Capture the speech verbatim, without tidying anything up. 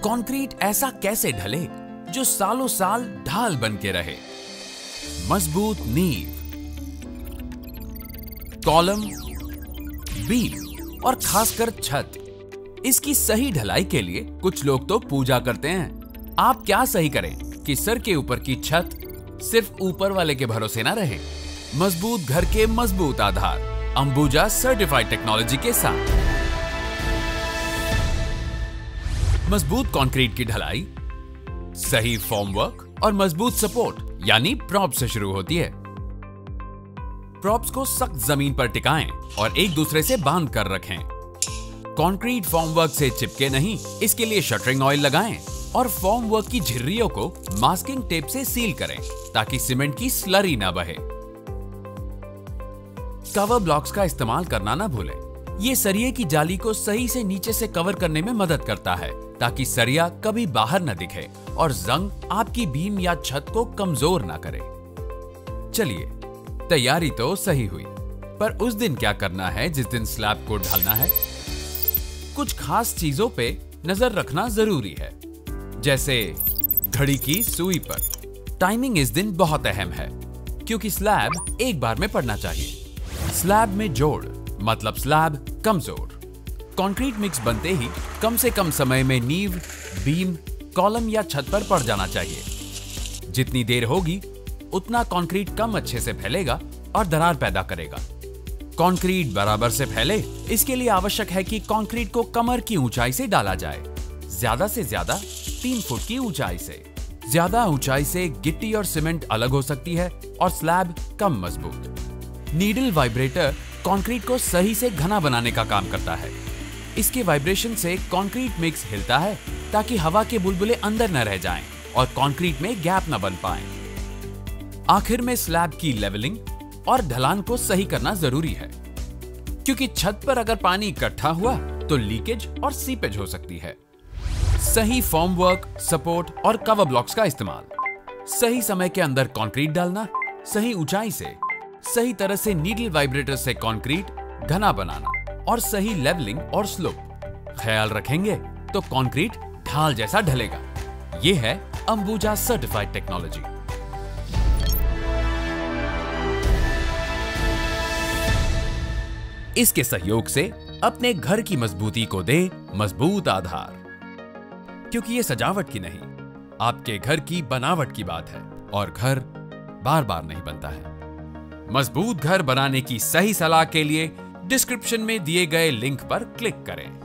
Concrete ऐसा कैसे ढले जो सालों साल ढाल बन के रहे? मजबूत नींव, कॉलम, बीम और खासकर छत, इसकी सही ढलाई के लिए कुछ लोग तो पूजा करते हैं। आप क्या सही करें कि सर के ऊपर की छत सिर्फ ऊपर वाले के भरोसे ना रहे। मजबूत घर के मजबूत आधार अंबुजा सर्टिफाइड टेक्नोलॉजी के साथ। मजबूत कंक्रीट की ढलाई सही फॉर्मवर्क और मजबूत सपोर्ट यानी प्रॉप्स से शुरू होती है। प्रॉप्स को सख्त जमीन पर टिकाएं और एक दूसरे से बांध कर रखें। कंक्रीट फॉर्मवर्क से चिपके नहीं, इसके लिए शटरिंग ऑयल लगाएं और फॉर्मवर्क की झिर्रियों को मास्किंग टेप से सील करें ताकि सीमेंट की स्लरी ना बहे। कवर ब्लॉक्स का इस्तेमाल करना ना भूलें। ये सरिये की जाली को सही से नीचे से कवर करने में मदद करता है ताकि सरिया कभी बाहर न दिखे और जंग आपकी बीम या छत को कमजोर ना करे। चलिए, तैयारी तो सही हुई, पर उस दिन क्या करना है जिस दिन स्लैब को ढालना है? कुछ खास चीजों पे नजर रखना जरूरी है, जैसे घड़ी की सुई पर। टाइमिंग इस दिन बहुत अहम है क्योंकि स्लैब एक बार में पड़ना चाहिए। स्लैब में जोड़ मतलब स्लैब कमजोर। कंक्रीट मिक्स बनते ही कम से कम समय में नींव, बीम, कॉलम या छत पर पड़ जाना चाहिए। जितनी देर होगी उतना कंक्रीट कम अच्छे से फैलेगा और दरार पैदा करेगा। कंक्रीट बराबर से फैले, इसके लिए आवश्यक है कि कंक्रीट को कमर की ऊंचाई से डाला जाए, ज्यादा से ज्यादा तीन फुट की ऊंचाई से। ज्यादा ऊंचाई से गिट्टी और सीमेंट अलग हो सकती है और स्लैब कम मजबूत। नीडल वाइब्रेटर कंक्रीट को सही से घना बनाने का काम करता है। इसके वाइब्रेशन से कंक्रीट मिक्स हिलता है ताकि हवा के बुलबुले अंदर न रह जाएं और कंक्रीट में गैप न बन पाएं। आखिर में स्लैब की लेवलिंग और ढलान को सही करना जरूरी है क्योंकि छत पर अगर पानी इकट्ठा हुआ तो लीकेज और सीपेज हो सकती है। सही फॉर्मवर्क, सपोर्ट और कवर ब्लॉक्स का इस्तेमाल, सही समय के अंदर कंक्रीट डालना, सही ऊंचाई से, सही तरह से नीडल वाइब्रेटर से कंक्रीट घना बनाना और सही लेवलिंग और स्लोप ख्याल रखेंगे तो कंक्रीट ढाल जैसा ढलेगा। यह है अंबुजा सर्टिफाइड टेक्नोलॉजी। इसके सहयोग से अपने घर की मजबूती को दे मजबूत आधार, क्योंकि ये सजावट की नहीं, आपके घर की बनावट की बात है और घर बार बार नहीं बनता है। मजबूत घर बनाने की सही सलाह के लिए डिस्क्रिप्शन में दिए गए लिंक पर क्लिक करें।